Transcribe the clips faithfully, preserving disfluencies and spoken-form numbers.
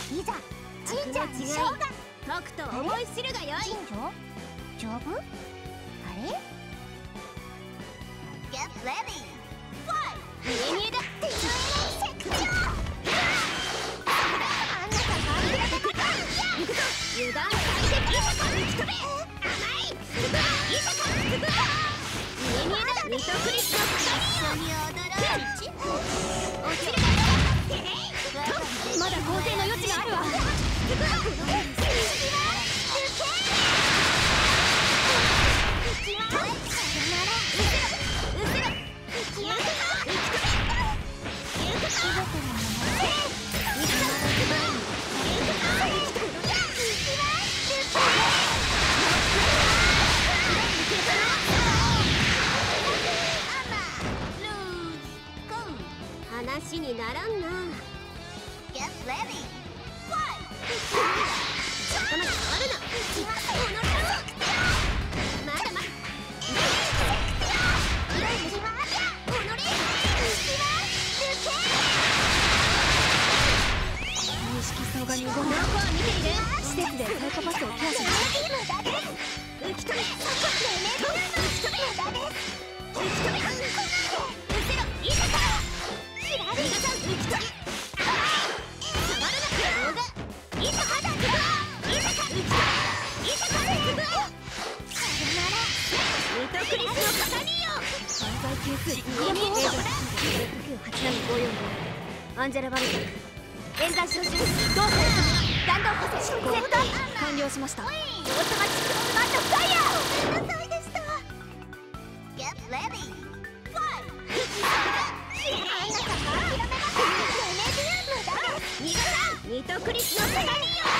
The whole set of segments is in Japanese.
いざ神社に召喚。 とくと思い知るがよい。 神女丈夫？あれ？ Get ready! Fight! 見え見えだ。 手上セクション。あんなさバリラでくる。 行くぞ。油断大敵。いさか打ち飛べ。甘い。いさか見え見えだ。ミトクリスの一緒に踊ろう。 落ちるか。まだ構成の余地があるわ。話にならんな。 Get ready! Fight! 頭に触るな。まだまだ。認識層が濁る。どこを見ている？施設でサイコパスをケアします。浮き止め。浮き止め。浮き止め。うせろ。いざか。逃がさん。浮き止め。触るな。動画。いざか。いざか。浮き止め。いざか。ミトクリスの鏡よ。犯罪係数にえにえじゃん。ろくきゅうはちななごよんご。アンジェラ・バルト。演算招集。どうする？弾道補正。セット完了しました。オートマチックスマートファイヤー。 ごめんなさいでした。 Get ready! Fight! あんなさバリラでくる。レメディウムだ。 逃がさん。ミトクリスの鏡よ。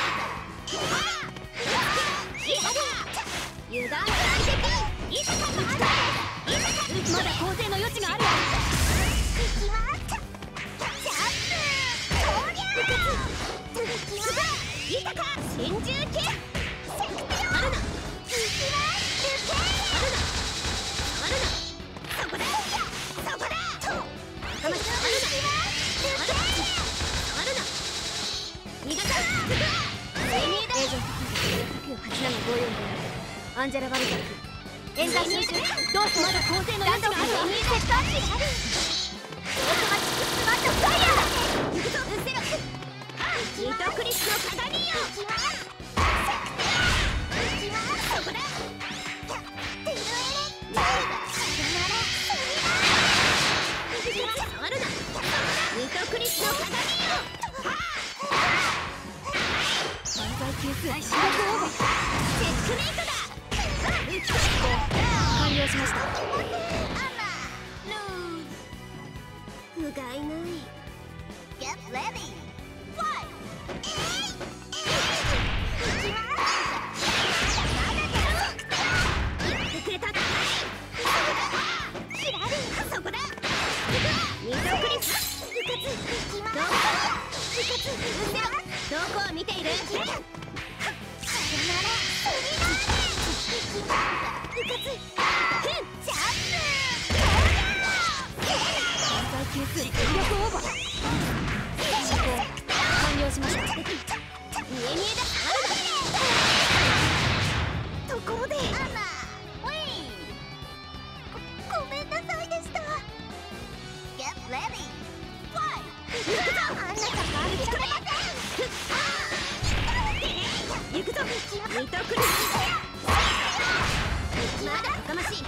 油断大敵。いざか。まだ構成の余地があるわ。いたか。真珠系。あるな。あるな。あるな。そこだ。そこだ。頭にあるな。あるな。逃がさん。エージェントきゅうはちななごよんご。アンジェラ・バルト。演算招集。どうする？まだ構成の余地があるわ。セットアップ。オートマチックスマートファイヤー。行くぞ。うせろ。ミトクリスの鏡よ。そこだ。触るな。ミトクリスの鏡よ。犯罪係数記録オーバー。チェックメイトだ。浮き止め。完了しました。不甲斐ない。 Get ready! Fight! やってくれた。そこだ。ミトクリス。どこを見ている？係数記録オーバー。進行完了しました。見え見えだ。ところで。 ごめんなさいでした。 Get ready! Fight! あんなさバリラで行くぞ。ミトクリス。まだおかましい。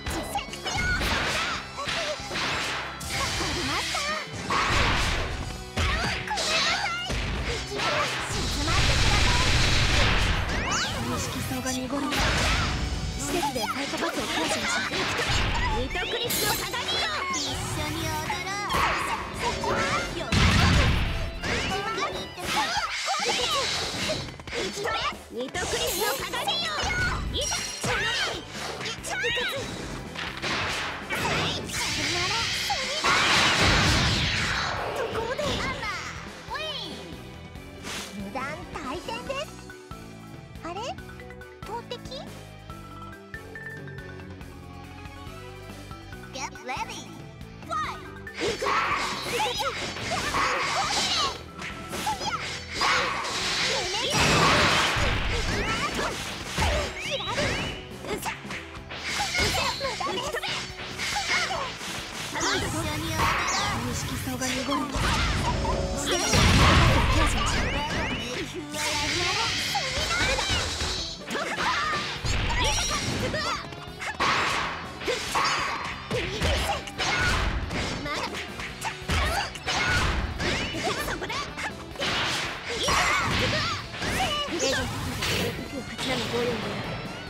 認識層が濁る。施設でサイコパスをケアしましょう。ミトクリスの鏡よ。 一緒に踊ろう。 ミトクリスの鏡よ。いざ。 ところで無断退店です。あれ？投擲？ Get ready! Fight! 行くぞ。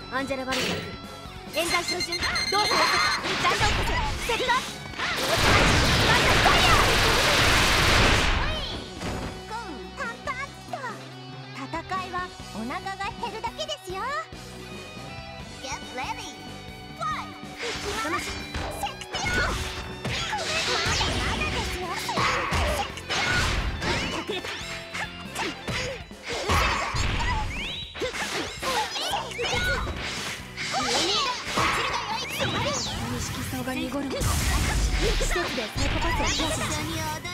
アンジェラ・バルニック演算照準動作を大動こせセットアップまずファイヤパンパッと戦いはお腹が減るだけですよ。 Get ready. Fight. ーかましセクティオまだまだですよ。セクティオ隠れた認識層が濁るもの施設でサイコパスをケアしましょう。 一緒に踊ろう